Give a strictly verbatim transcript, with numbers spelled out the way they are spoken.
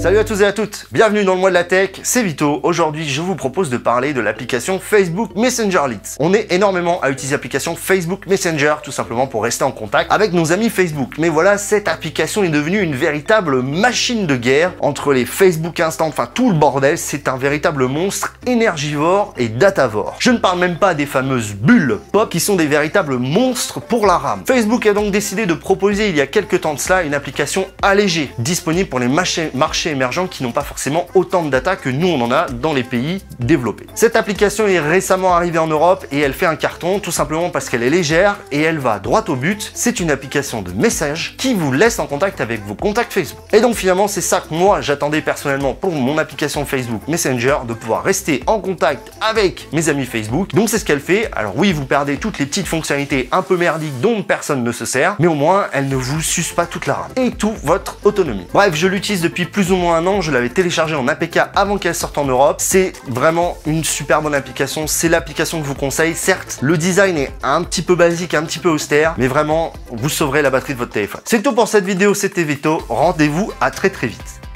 Salut à tous et à toutes, bienvenue dans le mois de la tech, c'est Vito. Aujourd'hui, je vous propose de parler de l'application Facebook Messenger Leads. On est énormément à utiliser l'application Facebook Messenger, tout simplement pour rester en contact avec nos amis Facebook. Mais voilà, cette application est devenue une véritable machine de guerre entre les Facebook Instant, enfin tout le bordel. C'est un véritable monstre énergivore et datavore. Je ne parle même pas des fameuses bulles pop qui sont des véritables monstres pour la RAM. Facebook a donc décidé de proposer il y a quelques temps de cela une application allégée, disponible pour les marchés, marchés émergents qui n'ont pas forcément autant de data que nous on en a dans les pays développés. Cette application est récemment arrivée en Europe et elle fait un carton tout simplement parce qu'elle est légère et elle va droit au but. C'est une application de message qui vous laisse en contact avec vos contacts Facebook. Et donc finalement c'est ça que moi j'attendais personnellement pour mon application Facebook Messenger, de pouvoir rester en contact avec mes amis Facebook. Donc c'est ce qu'elle fait. Alors oui, vous perdez toutes les petites fonctionnalités un peu merdiques dont personne ne se sert, mais au moins elle ne vous suce pas toute la RAM et tout votre autonomie. Bref, je l'utilise depuis plus ou moins un an, je l'avais téléchargée en A P K avant qu'elle sorte en Europe. C'est vraiment une super bonne application, c'est l'application que je vous conseille. Certes, le design est un petit peu basique, un petit peu austère, mais vraiment, vous sauverez la batterie de votre téléphone. C'est tout pour cette vidéo, c'était Vito, rendez-vous à très très vite.